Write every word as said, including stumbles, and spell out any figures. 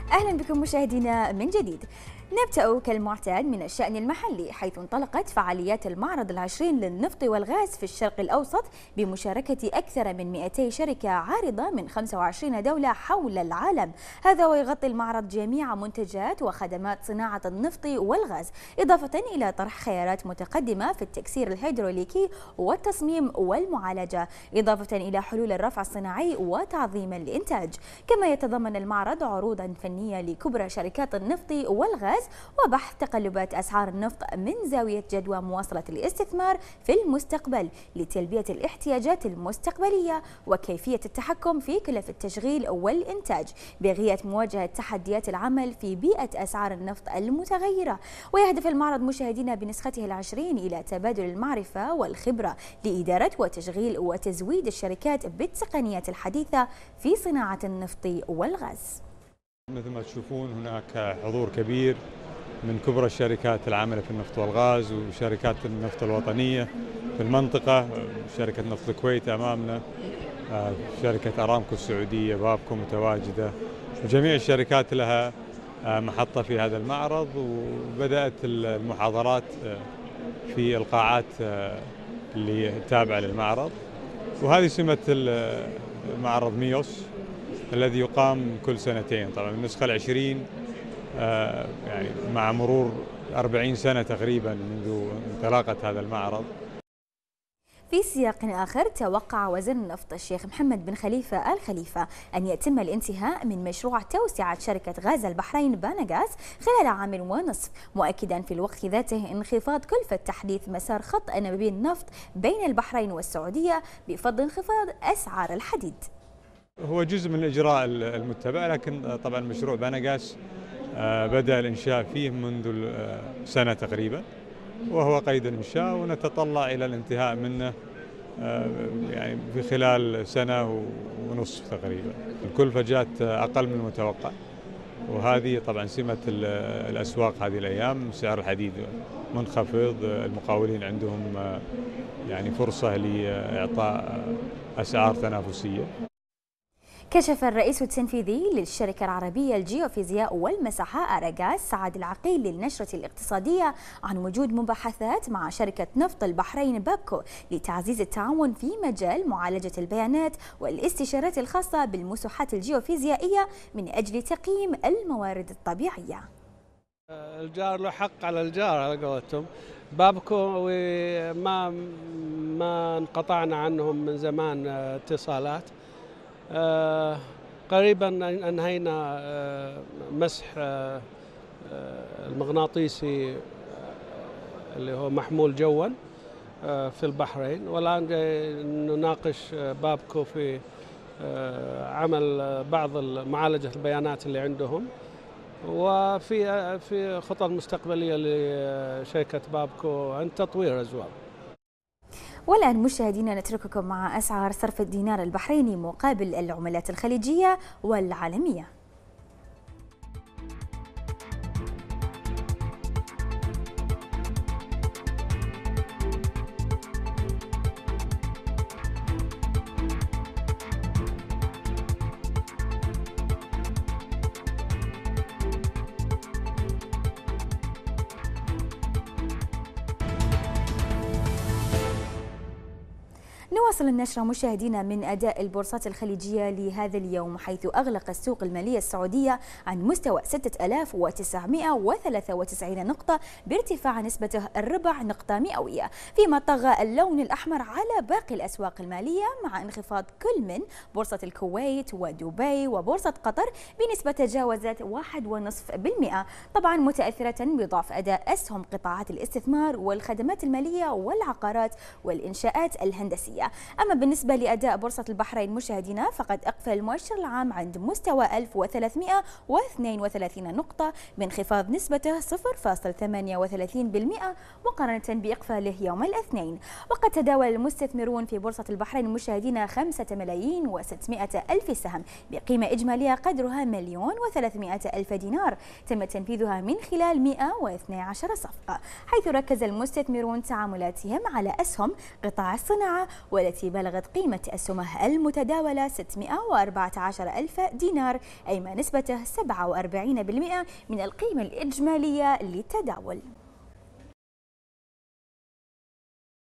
أهلا بكم مشاهدينا من جديد. نبدأ كالمعتاد من الشأن المحلي، حيث انطلقت فعاليات المعرض العشرين للنفط والغاز في الشرق الأوسط بمشاركة أكثر من مئتي شركة عارضة من خمس وعشرين دولة حول العالم. هذا ويغطي المعرض جميع منتجات وخدمات صناعة النفط والغاز، إضافة إلى طرح خيارات متقدمة في التكسير الهيدروليكي والتصميم والمعالجة، إضافة إلى حلول الرفع الصناعي وتعظيم الإنتاج. كما يتضمن المعرض عروضا فنية لكبرى شركات النفط والغاز وبحث تقلبات أسعار النفط من زاوية جدوى مواصلة الاستثمار في المستقبل لتلبية الاحتياجات المستقبلية وكيفية التحكم في كلف التشغيل والإنتاج بغية مواجهة تحديات العمل في بيئة أسعار النفط المتغيرة. ويهدف المعرض مشاهدينا بنسخته العشرين إلى تبادل المعرفة والخبرة لإدارة وتشغيل وتزويد الشركات بالتقنيات الحديثة في صناعة النفط والغاز. مثل ما تشوفون هناك حضور كبير من كبرى الشركات العاملة في النفط والغاز وشركات النفط الوطنية في المنطقة، شركة نفط الكويت أمامنا، شركة أرامكو السعودية، بابكو متواجدة، وجميع الشركات لها محطة في هذا المعرض. وبدأت المحاضرات في القاعات اللي تابعة للمعرض، وهذه سمة المعرض ميوس الذي يقام كل سنتين. طبعا النسخة العشرين آه يعني مع مرور أربعين سنة تقريبا منذ انطلاقة هذا المعرض. في سياق آخر، توقع وزير النفط الشيخ محمد بن خليفة آل خليفة أن يتم الانتهاء من مشروع توسعة شركة غاز البحرين باناغاز خلال عام ونصف، مؤكدا في الوقت ذاته انخفاض كلفة تحديث مسار خط أنابيب النفط بين البحرين والسعودية بفضل انخفاض أسعار الحديد. هو جزء من الإجراء المتبع، لكن طبعا مشروع باناغاز بدأ الإنشاء فيه منذ سنة تقريبا، وهو قيد الإنشاء، ونتطلع إلى الانتهاء منه يعني في خلال سنة ونصف تقريبا. الكلفة جاءت أقل من المتوقع، وهذه طبعا سمة الأسواق هذه الأيام، سعر الحديد منخفض، المقاولين عندهم يعني فرصة لإعطاء أسعار تنافسية. كشف الرئيس التنفيذي للشركة العربية للجيوفيزياء والمساحة أراغاز سعد العقيل للنشرة الاقتصادية عن وجود مباحثات مع شركة نفط البحرين بابكو لتعزيز التعاون في مجال معالجة البيانات والاستشارات الخاصة بالمساحات الجيوفيزيائية من أجل تقييم الموارد الطبيعية. الجار له حق على الجار على قولتهم. بابكو وما ما انقطعنا عنهم من زمان اتصالات. آه قريبا انهينا آه مسح آه المغناطيسي اللي هو محمول جوا آه في البحرين، والان نناقش بابكو في آه عمل بعض معالجة البيانات اللي عندهم، وفي في خطط مستقبلية لشركة بابكو عن تطوير أزواج. والآن مشاهدينا نترككم مع أسعار صرف الدينار البحريني مقابل العملات الخليجية والعالمية. نواصل النشرة مشاهدينا من أداء البورصات الخليجية لهذا اليوم، حيث أغلق السوق المالية السعودية عن مستوى ستة آلاف وتسعمئة وثلاثة وتسعين نقطة بارتفاع نسبته الربع نقطة مئوية، فيما طغى اللون الأحمر على باقي الأسواق المالية مع انخفاض كل من بورصة الكويت ودبي وبورصة قطر بنسبة تجاوزت واحد ونصف بالمئة، طبعا متأثرة بضعف أداء أسهم قطاعات الاستثمار والخدمات المالية والعقارات والإنشاءات الهندسية. أما بالنسبة لأداء بورصة البحرين مشاهدينا، فقد أقفل المؤشر العام عند مستوى ألف وثلاثمئة واثنين وثلاثين نقطة بانخفاض نسبته صفر فاصلة ثمانية وثلاثين بالمئة مقارنة بإقفاله يوم الاثنين. وقد تداول المستثمرون في بورصة البحرين مشاهدينا خمسة ملايين وستمئة ألف سهم بقيمة إجمالية قدرها مليون وثلاثمئة ألف دينار، تم تنفيذها من خلال مئة واثني عشر صفقة، حيث ركز المستثمرون تعاملاتهم على أسهم قطاع الصناعة والتي والتي بلغت قيمة أسهمه المتداولة ستمائة وأربعة عشر ألف دينار، أي ما نسبته سبعة وأربعين بالمئة من القيمة الإجمالية للتداول.